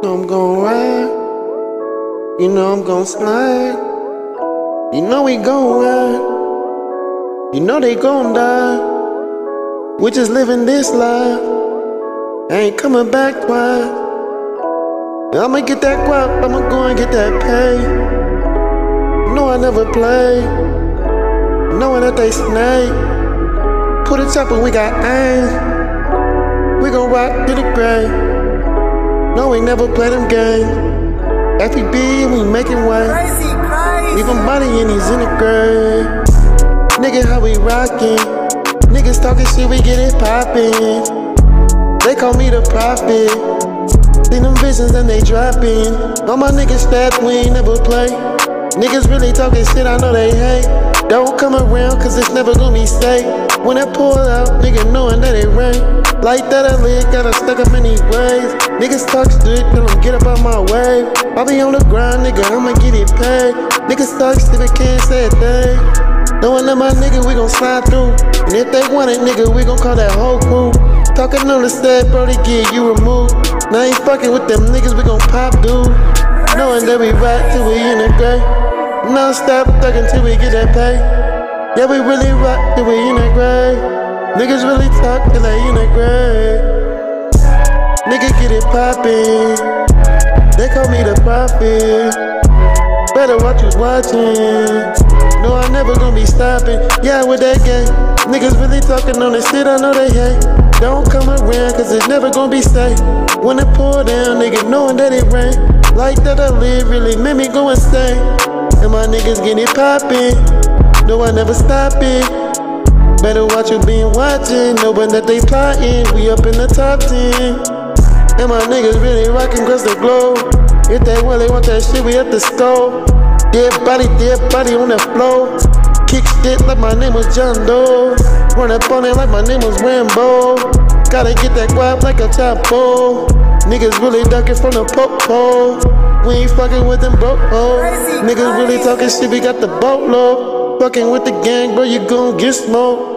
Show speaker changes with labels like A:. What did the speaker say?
A: I'm gon' ride. You know I'm gon' slide. You know we gon' ride. You know they gon' die. We just living this life. Ain't coming back twice. I'ma get that guap, I'ma go and get that pay. No, I never play, knowing that they snake. Put a chopper, we got aim. We gon' rock to the grave. No, we never play them games. F.E.B, we making way. Leaving money in these in the grave. Nigga, how we rockin'? Niggas talking shit, we get it poppin'. They call me the prophet. See them visions and they dropping. All my niggas stabbed, we ain't never play. Niggas really talking shit, I know they hate. Don't come around, cause it's never gonna be safe. When I pull out, nigga knowing that it rain. Like that I live, got stuck up in these ways. Niggas talk shit, tell them get up out my way. I be on the grind, nigga, I'ma get it paid. Niggas talk shit, but can't say a thing. Knowing that my nigga, we gon' slide through. And if they want it, nigga, we gon' call that whole crew. Talking on the set, bro, they get you removed. Now I ain't fucking with them niggas, we gon' pop, dude. Knowing that we ride till we in the grave. Non-stop thuggin' till we get that pay. Yeah, we really rock till we in the grave. Niggas really talk till they in the grave. Nigga get it poppin'. They call me the prophet. Better watch who's watching. No, I never gonna be stopping. Yeah, with that gang. Niggas really talking on this shit, I know they hate. Don't come around, cause it's never gonna be safe. When it pour down, nigga knowing that it rain. Like that I live really made me go insane. And my niggas get it poppin'. No, I never stop it. Better watch who been watching. Knowing that they plotting. We up in the top 10. And my niggas really rockin' across the globe. If they really want that shit, we at the stove. Dead body on the floor. Kick shit like my name was John Doe. Run up on it like my name was Rambo. Gotta get that guap like a chapo. Niggas really ducking from the popo. We ain't fucking with them broke hoes. Niggas really talking shit, we got the boatload. Fucking with the gang, bro, you gon' get smoked.